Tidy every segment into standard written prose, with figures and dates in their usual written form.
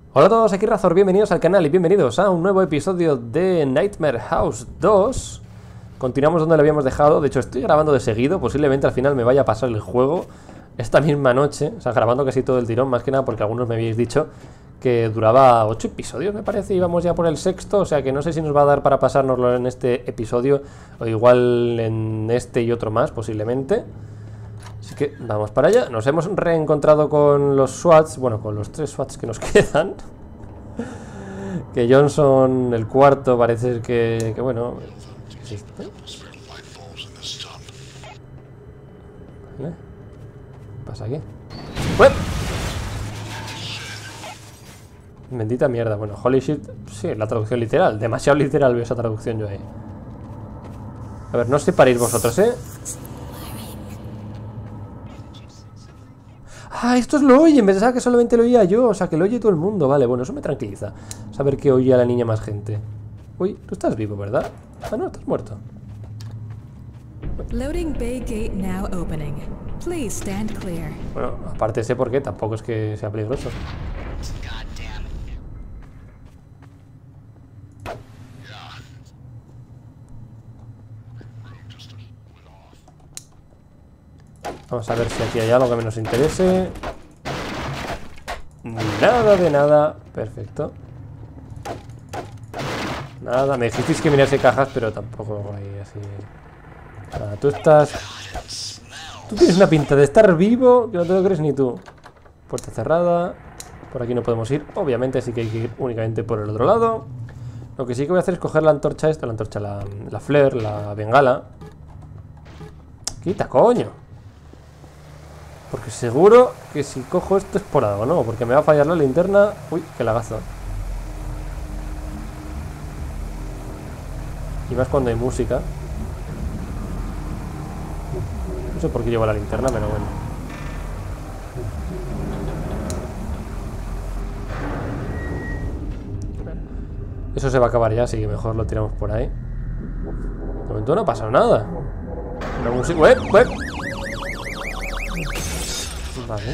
Hola a todos, aquí Razor, bienvenidos al canal y bienvenidos a un nuevo episodio de Nightmare House 2. Continuamos donde lo habíamos dejado, de hecho estoy grabando de seguido, posiblemente al final me vaya a pasar el juego esta misma noche, o sea, grabando casi todo el tirón, más que nada porque algunos me habéis dicho que duraba 8 episodios, me parece, y vamos ya por el sexto, o sea que no sé si nos va a dar para pasárnoslo en este episodio o igual en este y otro más, posiblemente. Así que vamos para allá. Nos hemos reencontrado con los SWATs. Bueno, con los 3 SWATs que nos quedan. Que Johnson, el cuarto, parece que bueno. ¿Qué es esto? ¿Vale? ¿Qué pasa aquí? ¡Uep! Bendita mierda. Bueno, holy shit. Sí, la traducción literal. Demasiado literal veo esa traducción yo ahí. A ver, no os separéis vosotros, ¿eh? Ah, estos lo oyen, pensaba que solamente lo oía yo. O sea, que lo oye todo el mundo. Vale, bueno, eso me tranquiliza. Saber que oye a la niña más gente. Uy, tú estás vivo, ¿verdad? Ah, no, estás muerto. Loading bay gate now opening. Please stand clear. Bueno, aparte sé por qué, tampoco es que sea peligroso. Vamos a ver si aquí hay algo que nos interese. Nada de nada. Perfecto. Nada, me dijisteis que mirase cajas, pero tampoco hay así. Nada, tú estás... Tú tienes una pinta de estar vivo que no te lo crees ni tú. Puerta cerrada. Por aquí no podemos ir, obviamente, así que hay que ir únicamente por el otro lado. Lo que sí que voy a hacer es coger la antorcha esta, la flare, la bengala. Quita, coño. Porque seguro que si cojo esto es por algo, ¿no? Porque me va a fallar la linterna. Uy, qué lagazo. Y más cuando hay música. No sé por qué llevo la linterna, pero bueno. Eso se va a acabar ya, así que mejor lo tiramos por ahí. De momento no ha pasado nada. La música... ¡Uep! ¡Uep! Vale.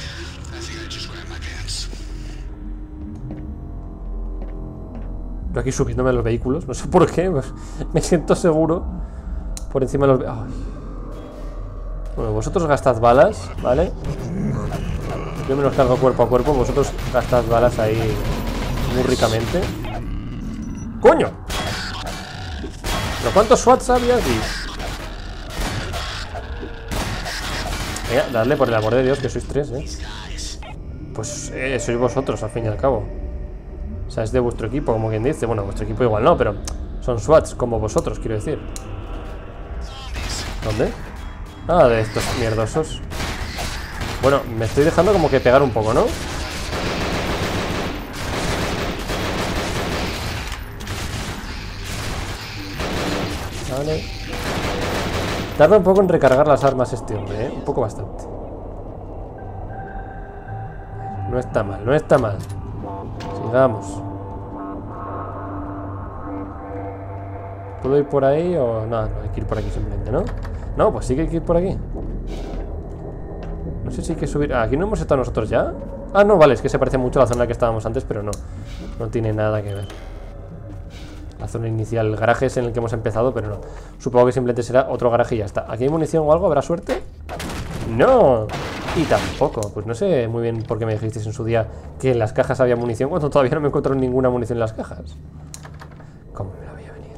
Yo aquí subiéndome a los vehículos, no sé por qué, pues me siento seguro por encima de los... Ay. Bueno, vosotros gastad balas, ¿vale? Yo me los cargo cuerpo a cuerpo, vosotros gastad balas ahí muy ricamente. ¡Coño! ¿Pero cuántos SWATs había aquí? Venga, dadle por el amor de Dios, que sois 3, ¿eh? Pues sois vosotros, al fin y al cabo. O sea, es de vuestro equipo, como quien dice. Bueno, vuestro equipo igual no, pero son SWATs como vosotros, quiero decir. ¿Dónde? Ah, de estos mierdosos. Bueno, me estoy dejando como que pegar un poco, ¿no? Vale. Tarda un poco en recargar las armas este hombre, ¿eh? Un poco bastante. No está mal, no está mal. Sigamos. ¿Puedo ir por ahí o no? No, hay que ir por aquí simplemente, ¿no? No, pues sí que hay que ir por aquí. No sé si hay que subir... ¿Aquí no hemos estado nosotros ya? Ah, no, vale, es que se parece mucho a la zona en la que estábamos antes, pero no. No tiene nada que ver. La zona inicial, el garaje es en el que hemos empezado, pero no. Supongo que simplemente será otro garaje y ya está. ¿Aquí hay munición o algo? ¿Habrá suerte? ¡No! Y tampoco. Pues no sé muy bien por qué me dijisteis en su día que en las cajas había munición cuando todavía no me encontré ninguna munición en las cajas. ¿Cómo me la voy a venir?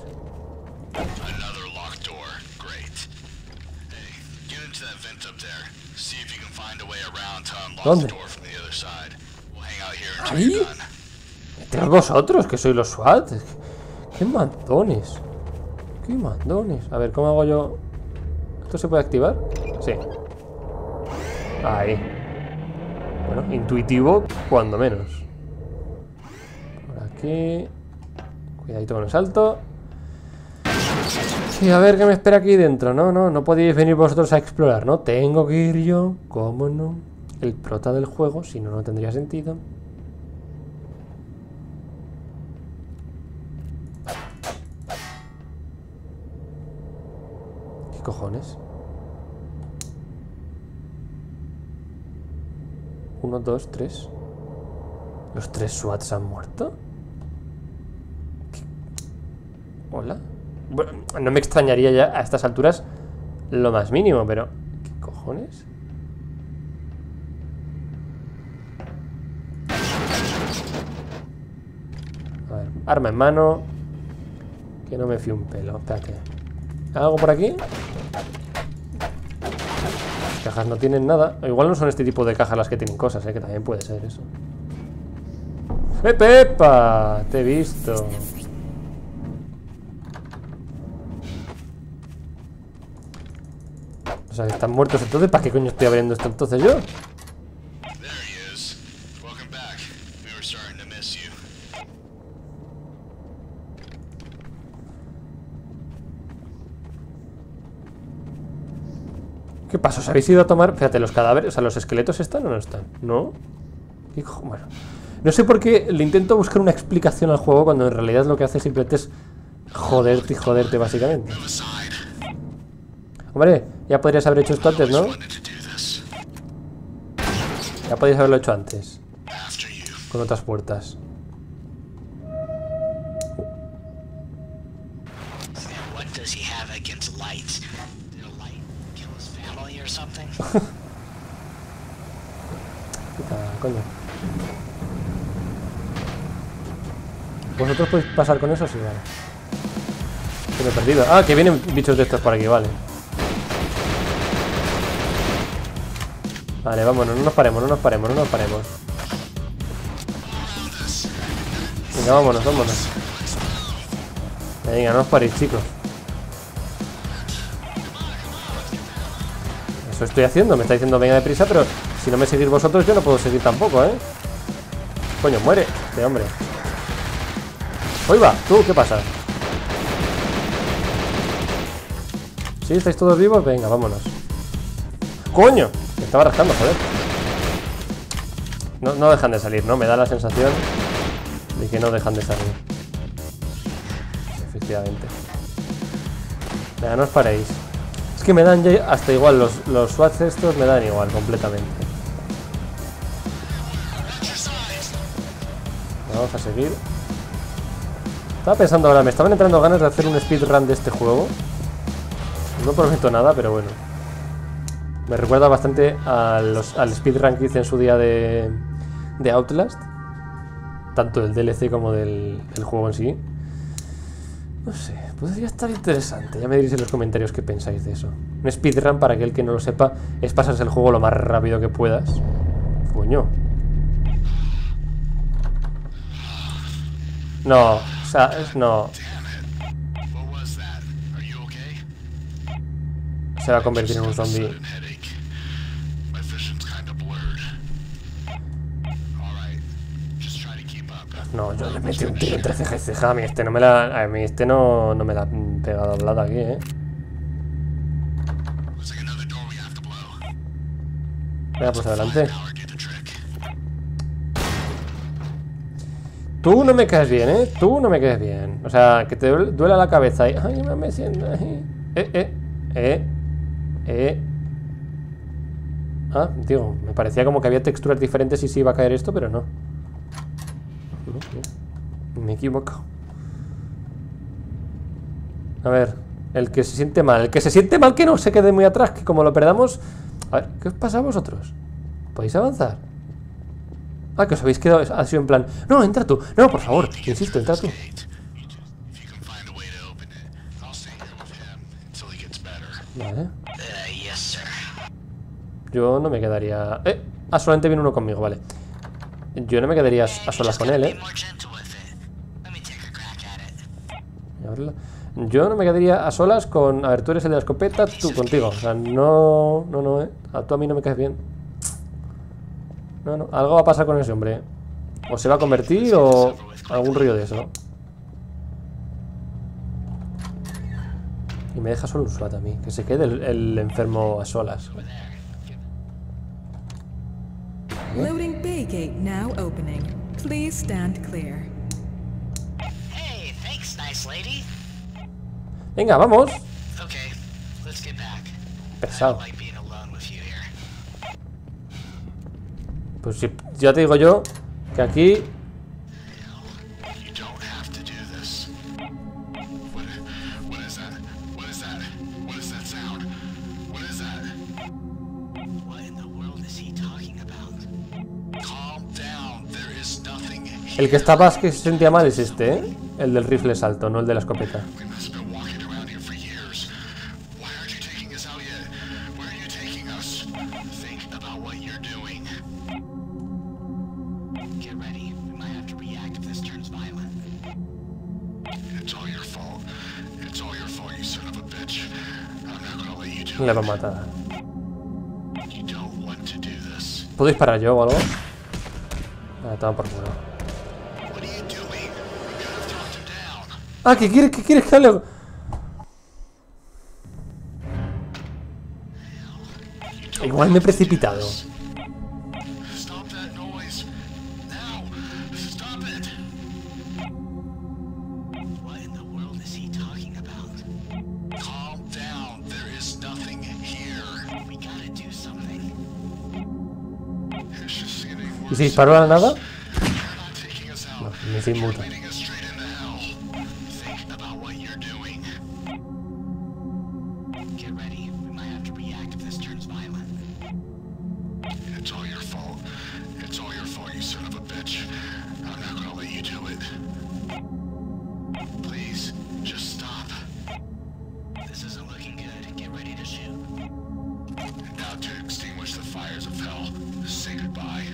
¿Dónde? ¿Ahí? ¿Meteos vosotros, que sois los SWAT? ¡Qué mandones! ¡Qué mandones! A ver, ¿cómo hago yo? ¿Esto se puede activar? Sí. Ahí. Bueno, intuitivo, cuando menos. Por aquí. Cuidadito con el salto. Sí, a ver qué me espera aquí dentro. No podéis venir vosotros a explorar, ¿no? Tengo que ir yo. ¿Cómo no? El prota del juego, si no, no tendría sentido. ¿Qué cojones? 1, 2, 3. ¿Los 3 SWATs han muerto? ¿Qué? ¿Hola? Bueno, no me extrañaría ya a estas alturas lo más mínimo, pero... ¿qué cojones? A ver, arma en mano. Que no me fío un pelo, espérate. ¿Algo por aquí? Las cajas no tienen nada. Igual no son este tipo de cajas las que tienen cosas, que también puede ser eso. ¡Pepa! Te he visto. O sea, están muertos entonces. ¿Para qué coño estoy abriendo esto entonces yo? ¿Qué pasa? ¿Os habéis ido a tomar? Fíjate, los cadáveres, o sea, los esqueletos están o no están. ¿No? Hijo, bueno. No sé por qué le intento buscar una explicación al juego cuando en realidad lo que hace simplemente es joderte y joderte, básicamente. Hombre, ya podrías haber hecho esto antes, ¿no? Ya podrías haberlo hecho antes. Con otras puertas. Coño. ¿Vosotros podéis pasar con eso? Sí, vale. Que me he perdido. Ah, que vienen bichos de estos por aquí, vale. Vale, vámonos, no nos paremos, no nos paremos, no nos paremos. Venga, vámonos, vámonos. Venga, no os paréis, chicos. Eso estoy haciendo, me está diciendo venga deprisa, pero si no me seguís vosotros yo no puedo seguir tampoco, ¿eh? Coño, muere, de hombre. ¡Uy, va! ¿Tú qué pasa? ¿Sí? ¿Estáis todos vivos? Venga, vámonos. ¡Coño! Me estaba rascando, joder. No dejan de salir, ¿no? Me da la sensación de que no dejan de salir. Efectivamente. Venga, no os paréis. Es que me dan ya hasta igual. Los SWATs estos me dan igual completamente. Vamos a seguir. Estaba pensando ahora, me estaban entrando ganas de hacer un speedrun de este juego. No prometo nada, pero bueno. Me recuerda bastante al speedrun que hice en su día de Outlast. Tanto del DLC como del juego en sí. No sé, podría estar interesante. Ya me diréis en los comentarios qué pensáis de eso. Un speedrun, para aquel que no lo sepa, es pasarse el juego lo más rápido que puedas. Coño. No, o sea, no. Se va a convertir en un zombie. No, yo le metí un tiro entre ceja y ceja. A mí este no me la ha pegado hablada aquí, ¿eh? Venga, pues adelante. Tú no me caes bien, ¿eh? Tú no me caes bien. O sea, que te duela la cabeza y... Ay, me siento... Ah, digo, me parecía como que había texturas diferentes y sí iba a caer esto, pero no. Me he equivocado. A ver, el que se siente mal. El que se siente mal que no se quede muy atrás, que como lo perdamos... A ver, ¿qué os pasa a vosotros? ¿Podéis avanzar? Ah, que os habéis quedado así en plan... No, entra tú. No, por favor, insisto, entra tú. Vale. Yo no me quedaría... Ah, solamente viene uno conmigo, vale. Yo no me quedaría a solas con él, ¿eh? Yo no me quedaría a solas con... A ver, tú eres el de la escopeta, tú contigo. O sea, no, ¿eh? Tú a mí no me caes bien. No, algo va a pasar con ese hombre, ¿eh? O se va a convertir o algún río de eso. Y me deja solo un SWAT a mí. Que se quede el enfermo a solas. Loading bay gate now opening. Please stand clear. Hey, thanks, nice lady. Venga, vamos. Okay, let's get back. Pesado. I don't like being alone with you here. Pues si ya te digo yo Que aquí... You don't have to do this. What is that? What is that? What is that sound? What is that? What in the world is he talking about? Calm down. There is nothing here. El que estaba que se sentía mal es este, ¿eh? El del rifle salto, no el de la escopeta. We must have been walking around here for years. Why aren't you taking us out yet? Where are you taking us? Think about what you're doing. Get ready. We might have to react if this turns violent. It's all your fault. It's all your fault, you son of a bitch. I'm not gonna let you do Le va a it. matar. You don't want to do this. ¿Puedo disparar yo o algo? Toma por culo. What are you doing? You could have talked him down. Ah, ¿qué quieres que haga? Igual me he precipitado. Stop that noise. Now. Stop it. What in the world is he talking about? Calm down. There is nothing here. We gotta do something. It's just getting ¿Y worse. si disparo a la nada? You're not taking us out. Me se inmuta. You're leading us straight into hell. Think about what you're doing. Get ready. We might have to react if this turns violent. It's all your fault. It's all your fault, you son of a bitch. I'm not gonna let you do it. Please, just stop. This isn't looking good. Get ready to shoot. Now to extinguish the fires of hell. Say goodbye.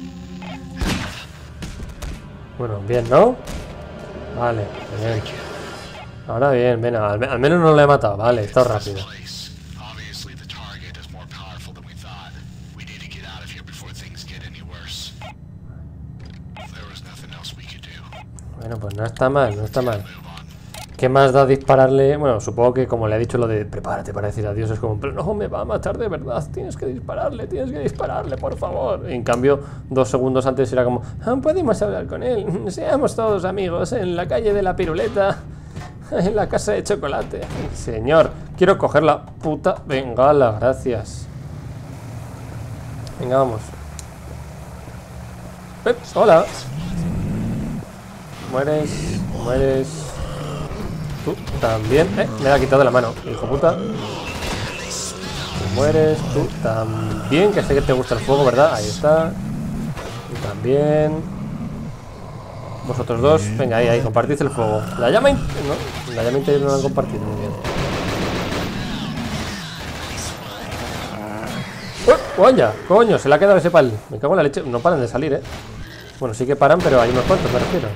Bueno, bien, ¿no? Vale, bien. Ahora bien, ven, al menos no le he matado. Vale, he estado rápido. Place. Obviously, the target is more powerful than we thought. We need to get out of here before things get any worse. There was nothing else we could do. Bueno, pues no está mal, no está mal. Move on. ¿Qué más da dispararle? Bueno, supongo que como le ha dicho lo de prepárate para decir adiós, es como, pero no, me va a matar de verdad, tienes que dispararle, por favor. Y en cambio, 2 segundos antes era como, podemos hablar con él, seamos todos amigos en la calle de la piruleta, en la casa de chocolate. Señor, quiero coger la puta bengala, gracias. Venga, vamos. Hola. Mueres, mueres. Tú también. Me la ha quitado de la mano, hijo puta. Tú mueres, tú también. Que sé que te gusta el fuego, ¿verdad? Ahí está. Tú también. Vosotros dos. Venga, ahí, compartid el fuego. La llama no, la llama interior no la han compartido. Muy bien. ¡Coño! ¡Coño! Se le ha quedado ese pal. Me cago en la leche. No paran de salir, Bueno, sí que paran, pero hay unos cuantos, me refiero.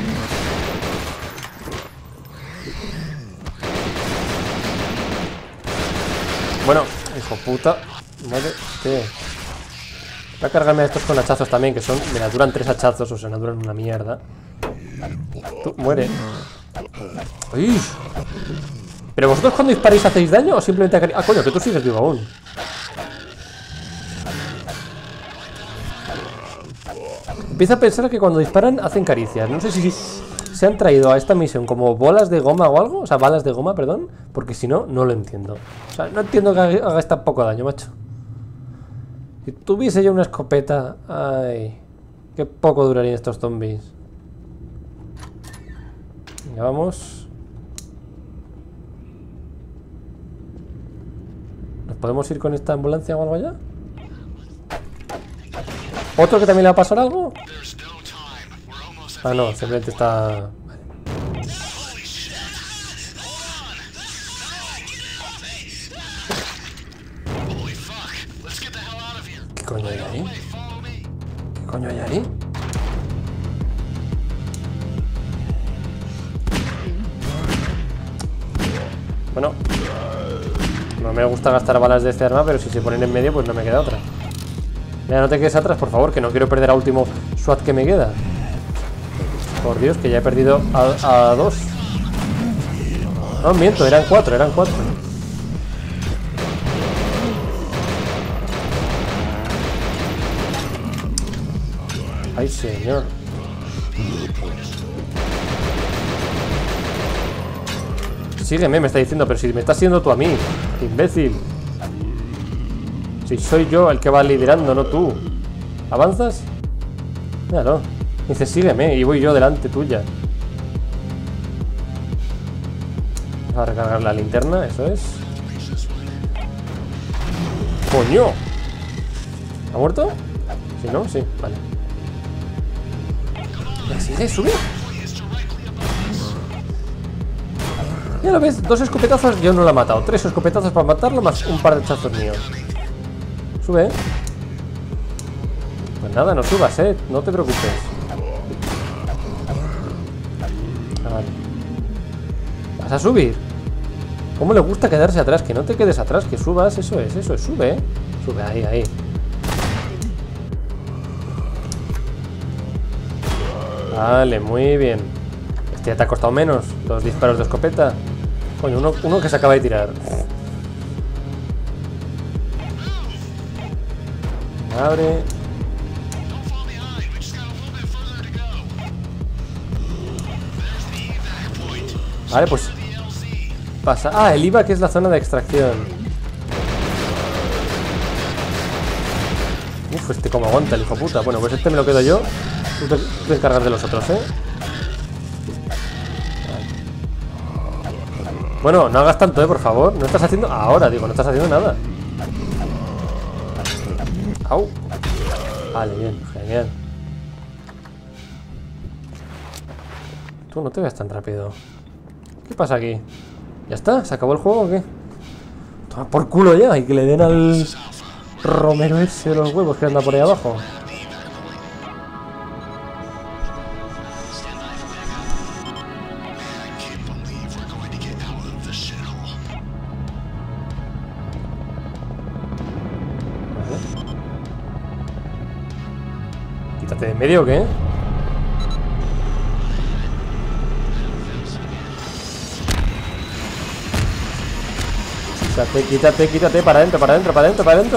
Bueno, hijo puta. Muérete. Voy a cargarme a estos con hachazos también, que son... Me duran 3 hachazos, o sea, me duran una mierda. Tú, muere. ¡Uy! ¿Pero vosotros cuando disparáis hacéis daño o simplemente... Ah, coño, que tú sigues vivo aún. Empiezo a pensar que cuando disparan hacen caricias. No sé si se han traído a esta misión como bolas de goma o algo. O sea, balas de goma, perdón. Porque si no, no lo entiendo. O sea, no entiendo que haga tan poco daño, macho. Si tuviese yo una escopeta... Ay, qué poco durarían estos zombies. Venga, vamos. ¿Nos podemos ir con esta ambulancia o algo allá? ¿Otro que también le va a pasar algo? Ah, no, simplemente está... ¿Qué coño hay ahí? ¿Qué coño hay ahí? Bueno, no me gusta gastar balas de este arma, pero si se ponen en medio, pues no me queda otra. Mira, no te quedes atrás, por favor, que no quiero perder a último SWAT que me queda. Por Dios, que ya he perdido a 2. No, miento, eran 4, eran 4. Ay, señor. Sígueme, me está diciendo, pero si me estás siguiendo tú a mí, imbécil. Si soy yo el que va liderando, no tú. ¿Avanzas? Míralo. Dice, sígueme y voy yo delante tuya. Vamos a recargar la linterna, eso es. ¡Coño! ¿Ha muerto? Sí, ¿no? Sí, vale. Sigue, sube. Ya lo ves, 2 escopetazos yo no lo he matado. 3 escopetazos para matarlo más un par de hachazos míos. Sube, Pues nada, no subas, no te preocupes. Vale. ¿Vas a subir? ¿Cómo le gusta quedarse atrás? Que no te quedes atrás, que subas, eso es, sube, Sube, ahí. Vale, muy bien. Este ya te ha costado menos, 2 disparos de escopeta. Coño, uno que se acaba de tirar. Abre. Vale, pues pasa. Ah, el IVA, que es la zona de extracción. Uf, este como aguanta el hijo puta. Bueno, pues este me lo quedo yo. Tú te encargas de los otros, Bueno, no hagas tanto, por favor. No estás haciendo... Ahora, digo, no estás haciendo nada. Au. Vale, bien, genial. Tú no te veas tan rápido. ¿Qué pasa aquí? ¿Ya está? ¿Se acabó el juego o qué? Toma por culo ya. Y que le den al Romero ese los huevos que anda por ahí abajo. ¿Quítate de en medio o qué? Quítate, para adentro.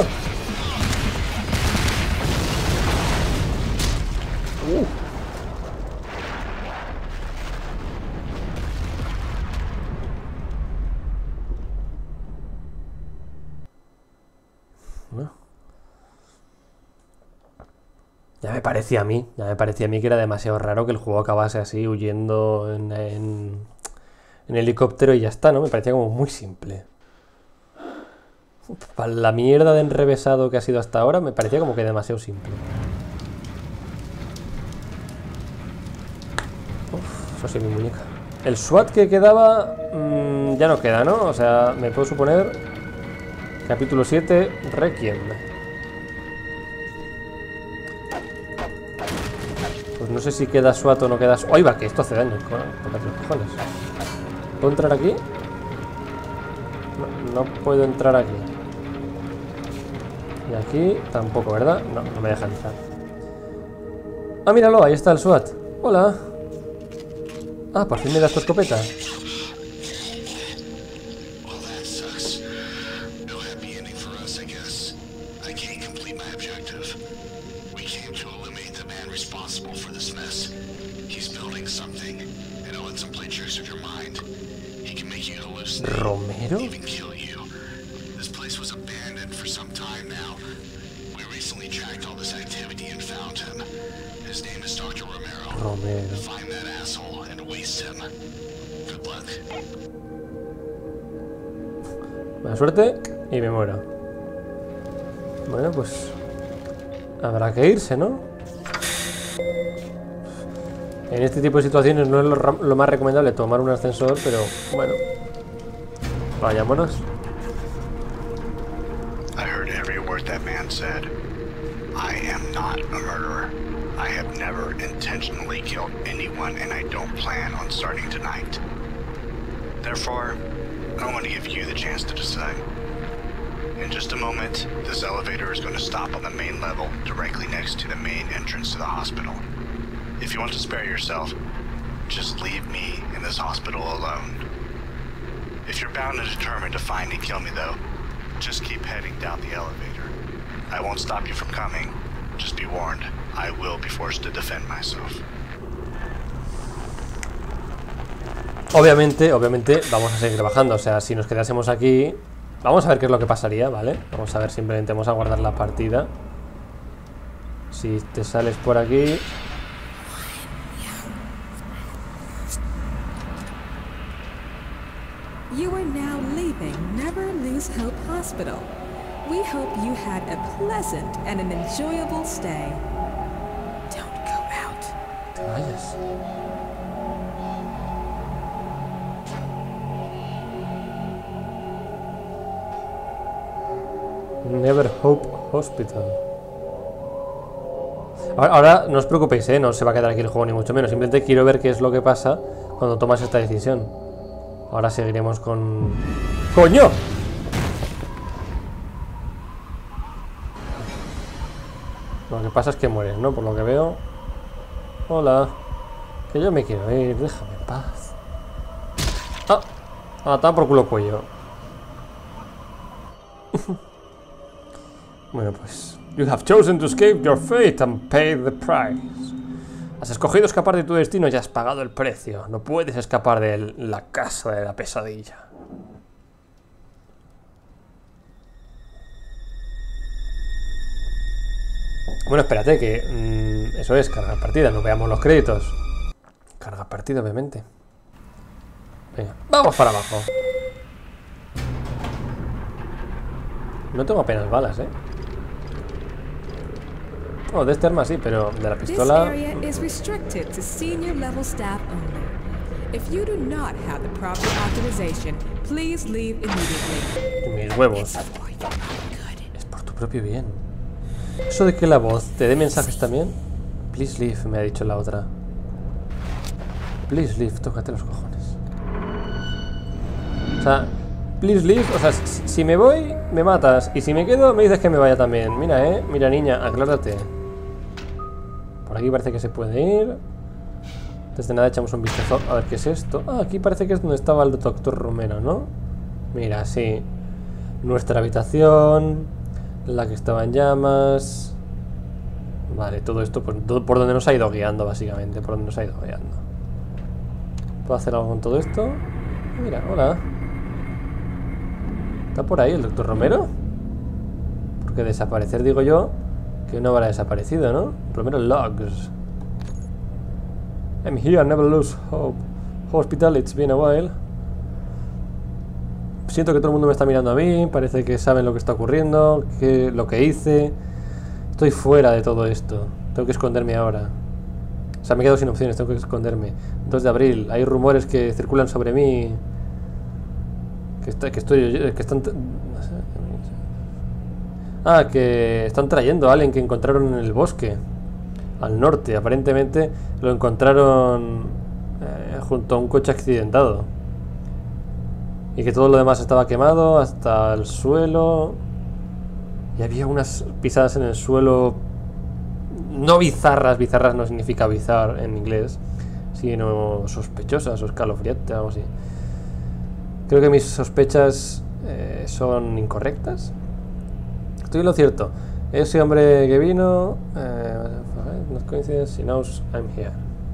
Ya me parecía a mí que era demasiado raro que el juego acabase así, huyendo en helicóptero y ya está, ¿no? Me parecía como muy simple. Para la mierda de enrevesado que ha sido hasta ahora, me parecía como que demasiado simple. Uf, eso sí, mi muñeca. El SWAT que quedaba ya no queda, ¿no? O sea, me puedo suponer... Capítulo 7, Requiem. Pues no sé si queda SWAT o no queda SWAT. ¡Ay, va! Que esto hace daño. Tócate los cojones. ¿Puedo entrar aquí? No puedo entrar aquí. Y aquí tampoco, ¿verdad? No me deja entrar. Ah, míralo, ahí está el SWAT. Hola. Ah, por fin me das tu escopeta. ¿Romero? Romero. Buena suerte y me muero. Bueno, pues habrá que irse, ¿no? En este tipo de situaciones no es lo más recomendable tomar un ascensor, pero bueno. Vayámonos. I heard every word that man said. I am not a murderer. I have never intentionally killed anyone, and I don't plan on starting tonight. Therefore, I want to give you the chance to decide. In just a moment, this elevator is going to stop on the main level, directly next to the main entrance to the hospital. If you want to spare yourself, just leave me in this hospital alone. If you're bound and determined to find and kill me, though, just keep heading down the elevator. I won't stop you from coming. Just be warned, I will be forced to defend myself. Obviamente vamos a seguir bajando. O sea, si nos quedásemos aquí, vamos a ver qué es lo que pasaría, ¿vale? Vamos a ver, simplemente vamos a guardar la partida. Si te sales por aquí... Mother's Hope Hospital. We hope you had a pleasant and an enjoyable stay. Don't go out. Te vayas. Never Hope Hospital. Ahora no os preocupéis, no se va a quedar aquí el juego ni mucho menos. Simplemente quiero ver qué es lo que pasa cuando tomas esta decisión. Ahora seguiremos con... ¡Coño! Lo que pasa es que mueres, ¿no? Por lo que veo. Hola. Que yo me quiero ir, déjame en paz. ¡Ah! ¡Ah, toma por culo cuello! Bueno, pues... You have chosen to escape your fate and pay the price. Has escogido escapar de tu destino y has pagado el precio. No puedes escapar de la casa de la pesadilla. Bueno, espérate que... eso es, cargar partida. No veamos los créditos. Carga partida, obviamente. Venga, vamos para abajo. No tengo apenas balas, Oh, de este arma sí, pero de la This pistola... area is restricted to senior level staff only. If you do not have the proper authorization, please leave immediately. Mis huevos. Es por tu propio bien. Eso de que la voz te dé mensajes también. Please leave, me ha dicho la otra. Please leave, tócate los cojones. O sea, please leave, o sea, si me voy, me matas. Y si me quedo, me dices que me vaya también. Mira, mira, niña, aclárate. Por aquí parece que se puede ir. Desde nada echamos un vistazo a ver qué es esto. Ah, aquí parece que es donde estaba el doctor Romero, ¿no? Mira, sí. Nuestra habitación, la que estaba en llamas. Vale, todo esto por donde nos ha ido guiando, básicamente. Por donde nos ha ido guiando. ¿Puedo hacer algo con todo esto? Mira, hola. ¿Está por ahí el doctor Romero? Porque desaparecer, digo yo, que no habrá desaparecido, ¿no? Romero logs. I'm here, never lose hope. Hospital, it's been a while. Siento que todo el mundo me está mirando a mí. Parece que saben lo que está ocurriendo, lo que hice. Estoy fuera de todo esto. Tengo que esconderme ahora. O sea, me quedo sin opciones, tengo que esconderme. 2 de abril, hay rumores que circulan sobre mí. Que están... Ah, que están trayendo a alguien que encontraron en el bosque. Al norte, aparentemente lo encontraron junto a un coche accidentado. Y que todo lo demás estaba quemado hasta el suelo. Y había unas pisadas en el suelo. No bizarras, bizarras no significa bizarre en inglés, sino sospechosas o escalofriantes, algo así. Creo que mis sospechas son incorrectas. Estoy en lo cierto. Ese hombre que vino... no coincides, she knows I'm here.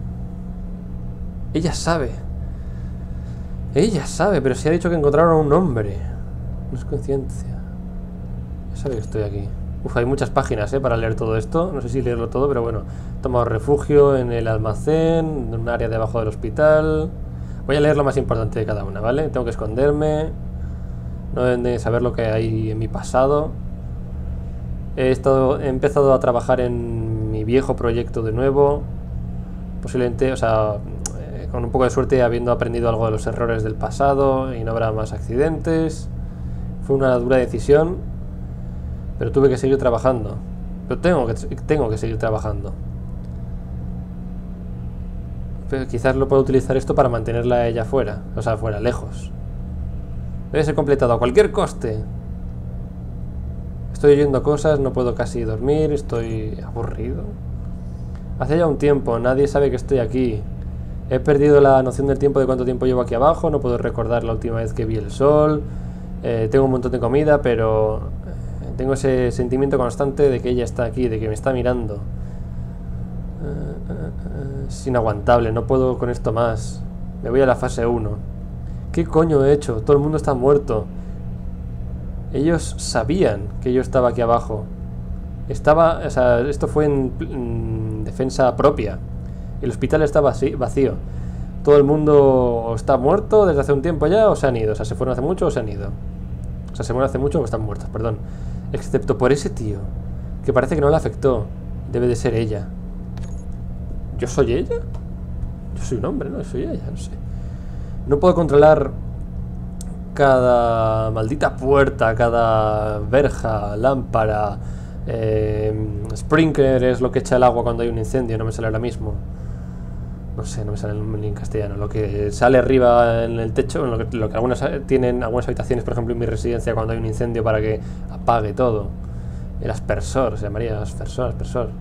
Ella sabe. Ella sabe, pero si ha dicho que encontraron a un hombre. No es coincidencia. Ya sabe que estoy aquí. Uf, hay muchas páginas para leer todo esto. No sé si leerlo todo, pero bueno. He tomado refugio en el almacén, en un área debajo del hospital. Voy a leer lo más importante de cada una, ¿vale? Tengo que esconderme. No deben de saber lo que hay en mi pasado. He empezado a trabajar en mi viejo proyecto de nuevo. Posiblemente, o sea, con un poco de suerte, habiendo aprendido algo de los errores del pasado y no habrá más accidentes. Fue una dura decisión, pero tuve que seguir trabajando. Pero tengo que seguir trabajando. Pero quizás lo puedo utilizar esto para mantenerla a ella fuera, o sea, fuera, lejos. Debe ser completado a cualquier coste. Estoy oyendo cosas, no puedo casi dormir, estoy aburrido. Hace ya un tiempo, nadie sabe que estoy aquí. He perdido la noción del tiempo, de cuánto tiempo llevo aquí abajo, no puedo recordar la última vez que vi el sol. Tengo un montón de comida, pero tengo ese sentimiento constante de que ella está aquí, de que me está mirando. Es inaguantable, no puedo con esto más. Me voy a la fase 1. ¿Qué coño he hecho? Todo el mundo está muerto. Ellos sabían que yo estaba aquí abajo. O sea, esto fue en defensa propia. El hospital está vacío. Todo el mundo está muerto desde hace un tiempo ya, o se han ido. O sea, se fueron hace mucho o se han ido. O sea, se mueren hace mucho o están muertos, perdón. Excepto por ese tío, que parece que no le afectó. Debe de ser ella. ¿Yo soy ella? Yo soy un hombre, ¿no? Soy ella, no sé. No puedo controlar cada maldita puerta, cada verja, lámpara. Sprinkler es lo que echa el agua cuando hay un incendio, no me sale ahora mismo. No sé, no me sale ni en castellano. Lo que sale arriba en el techo, lo que algunas tienen, algunas habitaciones, por ejemplo en mi residencia, cuando hay un incendio para que apague todo. El aspersor, se llamaría aspersor.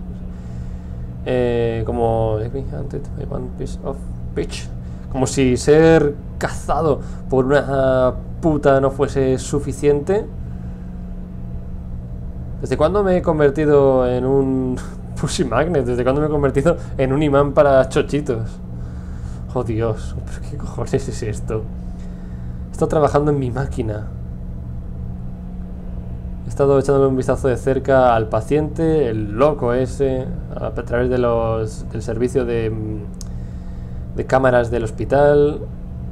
Como como si ser cazado por una puta no fuese suficiente. ¿Desde cuándo me he convertido en un pussy magnet? ¿Desde cuándo me he convertido en un imán para chochitos? Oh Dios, ¿pero qué cojones es esto? He estado trabajando en mi máquina. He estado echándole un vistazo de cerca al paciente, el loco ese, a través de del servicio de cámaras del hospital.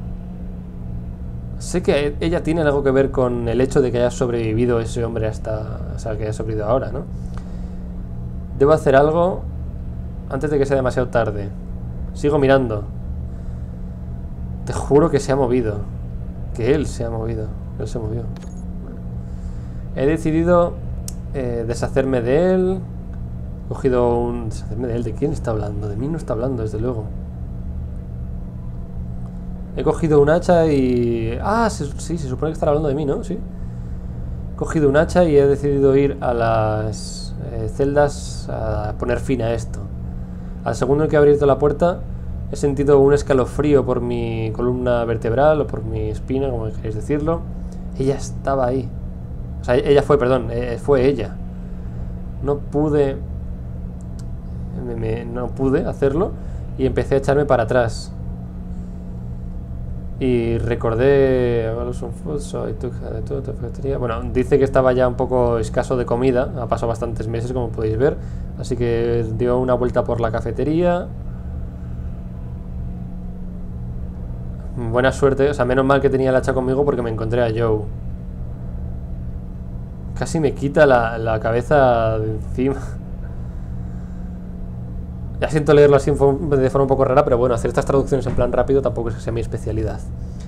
Sé que ella tiene algo que ver con el hecho de que haya sobrevivido ese hombre hasta... O sea, que haya sobrevivido ahora, ¿no? Debo hacer algo antes de que sea demasiado tarde. Sigo mirando. Te juro que se ha movido. Que él se ha movido. Él se movió. He decidido deshacerme de él. He cogido un... ¿Deshacerme de él? ¿De quién está hablando? De mí no está hablando, desde luego. He cogido un hacha y... Ah, sí, se supone que estará hablando de mí, ¿no? Sí. He cogido un hacha y he decidido ir a las celdas a poner fin a esto. Al segundo en que he abierto la puerta, he sentido un escalofrío por mi columna vertebral o por mi espina, como queréis decirlo. Ella estaba ahí. O sea, ella fue, perdón, fue ella. No pude... no pude hacerlo y empecé a echarme para atrás. Y recordé... Bueno, dice que estaba ya un poco escaso de comida. Ha pasado bastantes meses, como podéis ver. Así que dio una vuelta por la cafetería. Buena suerte. O sea, menos mal que tenía el hacha conmigo porque me encontré a Joe. Casi me quita la cabeza de encima. Ya siento leerlo así de forma un poco rara, pero bueno, hacer estas traducciones en plan rápido tampoco es que sea mi especialidad.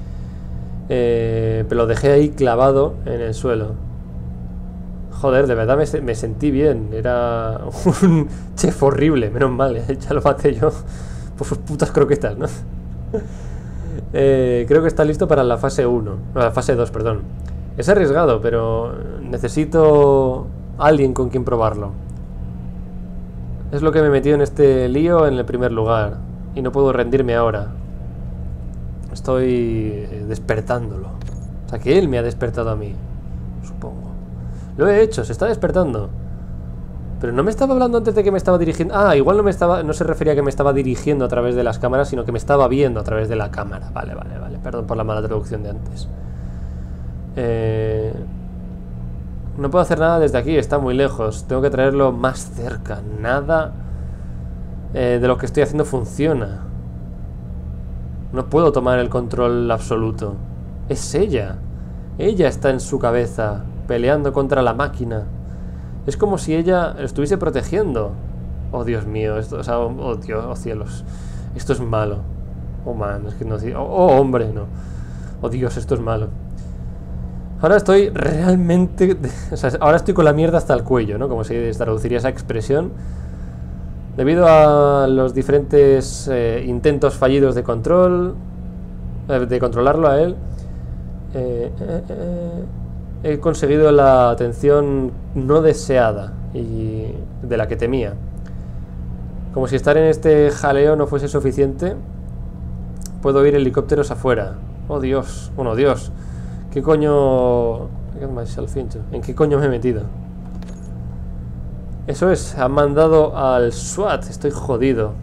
Pero lo dejé ahí clavado en el suelo. Joder, de verdad me sentí bien. Era un chef horrible, menos mal, ya lo maté yo por sus putas croquetas, ¿no? Creo que está listo para la fase 1. No, la fase 2, perdón. Es arriesgado, pero necesito a alguien con quien probarlo. Es lo que me metió en este lío en el primer lugar. Y no puedo rendirme ahora. Estoy despertándolo. O sea, que él me ha despertado a mí, supongo. Lo he hecho, se está despertando. Pero no me estaba hablando antes de que me estaba dirigiendo. Ah, igual no se refería a que me estaba dirigiendo a través de las cámaras, sino que me estaba viendo a través de la cámara. Vale. Perdón por la mala traducción de antes. No puedo hacer nada desde aquí, está muy lejos. Tengo que traerlo más cerca. Nada de lo que estoy haciendo funciona. No puedo tomar el control absoluto. Es ella. Ella está en su cabeza, peleando contra la máquina. Es como si ella lo estuviese protegiendo. Oh, Dios mío, esto, o sea, oh Dios, oh cielos. Esto es malo. Oh, man, es que no... Oh, hombre, no. Oh, Dios, esto es malo. Ahora estoy realmente... O sea, ahora estoy con la mierda hasta el cuello, ¿no? Como se traduciría esa expresión. Debido a los diferentes intentos fallidos de control... de controlarlo a él... he conseguido la atención no deseada y de la que temía. Como si estar en este jaleo no fuese suficiente, puedo oír helicópteros afuera. Oh, Dios. Bueno, Dios. ¿Qué coño... ¿En qué coño me he metido? Eso es, han mandado al SWAT. Estoy jodido.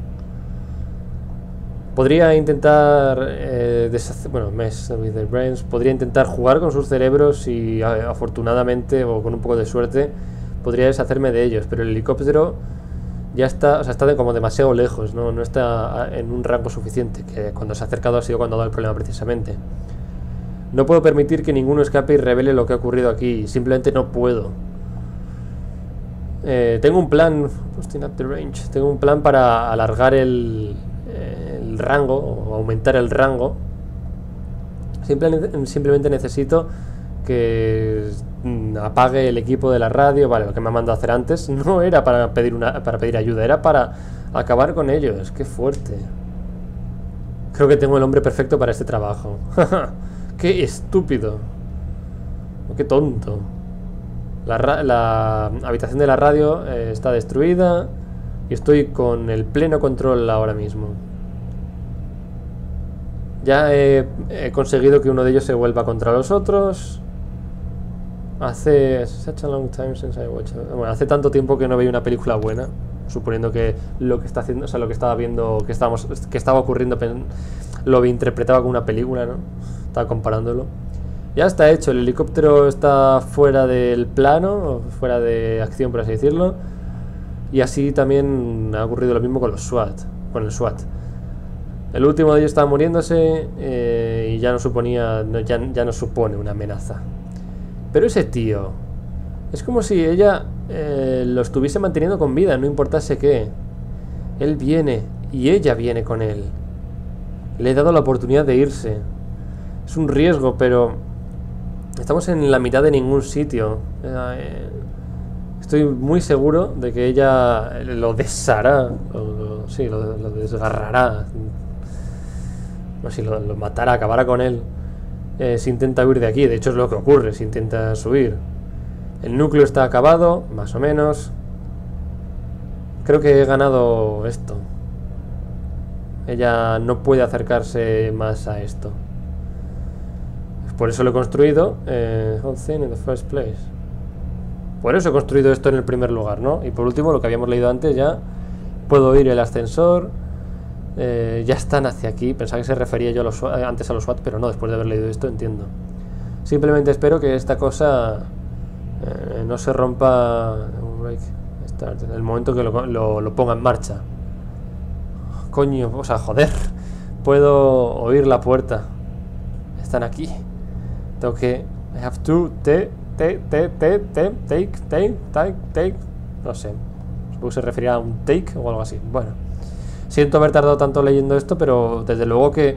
Podría intentar deshacer... Bueno, mess with their brains. Podría intentar jugar con sus cerebros y afortunadamente, o con un poco de suerte, podría deshacerme de ellos. Pero el helicóptero ya está... O sea, está como demasiado lejos. No está en un rango suficiente. Que cuando se ha acercado ha sido cuando ha dado el problema precisamente. No puedo permitir que ninguno escape y revele lo que ha ocurrido aquí. Simplemente no puedo. Tengo un plan. Tengo un plan para alargar el rango o aumentar el rango. Simplemente necesito que apague el equipo de la radio. Vale, lo que me ha mandado a hacer antes no era para pedir ayuda, era para acabar con ellos. Qué fuerte. Creo que tengo el hombre perfecto para este trabajo. Qué estúpido. Qué tonto. La habitación de la radio está destruida y estoy con el pleno control ahora mismo. Ya he conseguido que uno de ellos se vuelva contra los otros. Hace tanto tiempo que no veía una película buena, suponiendo que lo que está haciendo, o sea, lo que estaba viendo, que estaba ocurriendo, lo interpretaba como una película, ¿no? Estaba comparándolo. Ya está hecho, el helicóptero está fuera del plano, fuera de acción, por así decirlo. Y así también ha ocurrido lo mismo con el SWAT. El último de ellos estaba muriéndose y ya no supone una amenaza. Pero ese tío, es como si ella lo estuviese manteniendo con vida, no importase qué. Él viene y ella viene con él. Le he dado la oportunidad de irse. Es un riesgo, pero estamos en la mitad de ningún sitio. Estoy muy seguro de que ella lo deshará. Lo desgarrará. No sé, lo matará, acabará con él. Si intenta huir de aquí. De hecho es lo que ocurre si intenta subir. El núcleo está acabado, más o menos. Creo que he ganado esto. Ella no puede acercarse más a esto. Por eso lo he construido. In the first place. Por eso he construido esto en el primer lugar, ¿no? Y por último, lo que habíamos leído antes ya. Puedo oír el ascensor. Ya están hacia aquí. Pensaba que se refería yo antes a los SWAT, pero no, después de haber leído esto entiendo. Simplemente espero que esta cosa no se rompa en el momento que lo ponga en marcha. Coño, o sea, joder. Puedo oír la puerta. Están aquí. Tengo que... I have to take. No sé. Supongo que se refería a un take o algo así. Bueno. Siento haber tardado tanto leyendo esto, pero desde luego que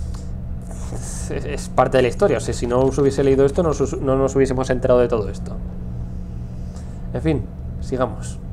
es parte de la historia. O sea, si no os hubiese leído esto, no nos hubiésemos enterado de todo esto. En fin, sigamos.